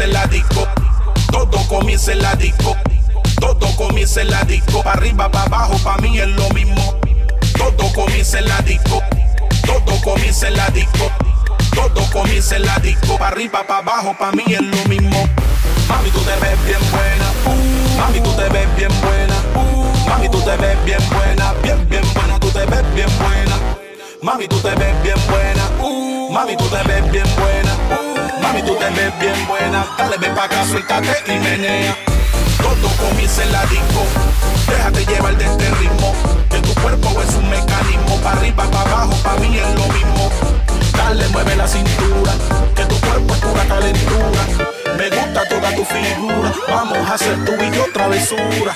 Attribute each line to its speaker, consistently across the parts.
Speaker 1: comienza en la disco. Todo comienza en la disco. Todo comienza en la disco. Pa' arriba, pa' abajo, pa' mí es lo mismo. Todo comienza en la disco. Todo comienza en la disco. Todo comienza en la disco. Pa' arriba, pa' abajo, pa' mí es lo mismo. Mami, tú te ves bien buena. Mami, tú te ves bien buena. Mami, tú te ves bien buena. Bien, bien buena, tú te ves bien buena. Mami, tú te ves bien buena. Mami, tú te ves bien buena. Mami, tú te ves bien buena. Dale, ven pa' acá, suéltate y menea. Todo comienza en la disco. Déjate llevar de este ritmo. Que tu cuerpo es un mecanismo. Pa' arriba, pa' abajo, pa' mí es lo mismo. Dale, mueve la cintura. Que tu cuerpo es pura calentura. Me gusta toda tu figura. Vamos a hacer tú y yo travesura.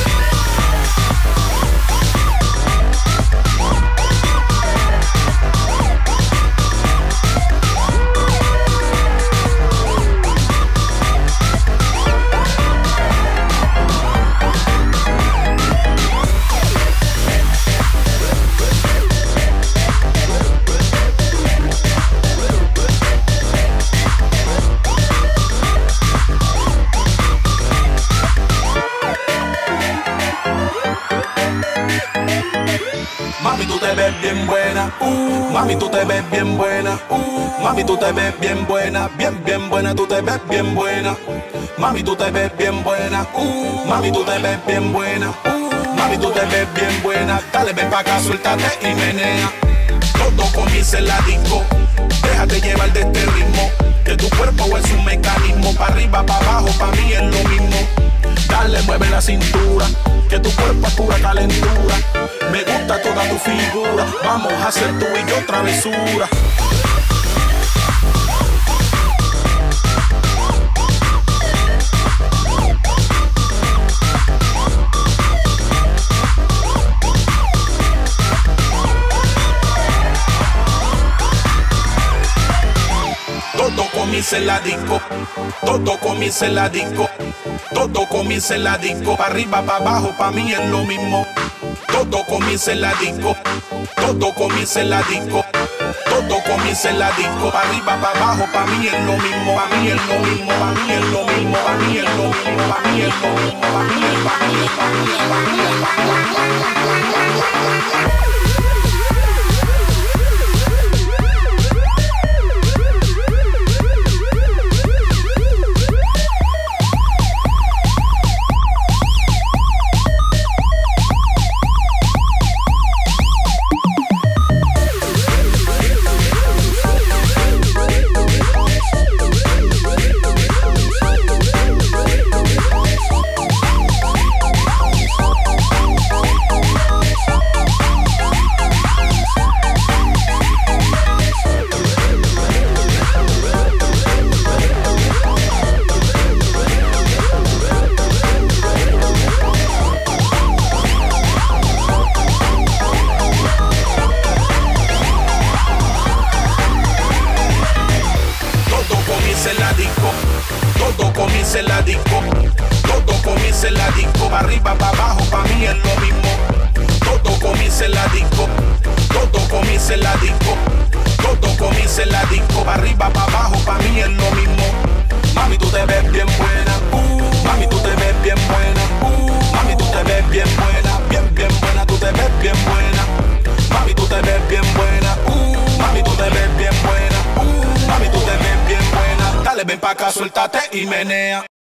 Speaker 1: Mami, tú te ves bien buena. Mami, tú te ves bien buena. Mami, tú te ves bien buena. Bien, bien buena, tú te ves bien buena. Mami, tú te ves bien buena. Mami, tú te ves bien buena. Mami, tú te ves bien buena. Dale, ven pa' acá, suéltate y menea. Todo comienza en la disco. Déjate llevar de este ritmo. Que tu cuerpo es un mecanismo. Pa' arriba, pa' abajo, pa' mí es lo mismo. Dale, mueve la cintura. Que tu cuerpo es pura calentura. Me gusta toda tu figura. Vamos a hacer tú y yo travesura. Todo comienza en la disco. Todo comienza en la disco. Todo comienza en la disco. Pa' arriba, pa' abajo, pa' mí es lo mismo. Todo comienza en la disco. Todo comienza en la disco. Todo comienza en la disco. Pa' arriba, pa' abajo, pa' mí es lo mismo. Pa' mí es lo mismo. Pa' mí es lo mismo. Pa' mí es lo mismo. Pa' mí es lo mismo. Pa' mí es lo mismo. Todo comienza en la disco. Todo comienza en la disco. Pa' arriba, pa' abajo, pa' mí es lo mismo. Todo comienza en la disco. Todo comienza en la disco. Todo comienza en la disco. Pa' arriba, pa' abajo, pa' mí es lo mismo. Mami, tú te ves bien buena. Mami, tú te ves bien buena. Mami, tú te ves bien buena. Bien, bien buena, tú te ves bien buena. Mami, tú te ves bien buena. Mami, tú te ves bien buena. Mami, tú te ves bien buena. Dale, ven pa' acá, suéltate y menea.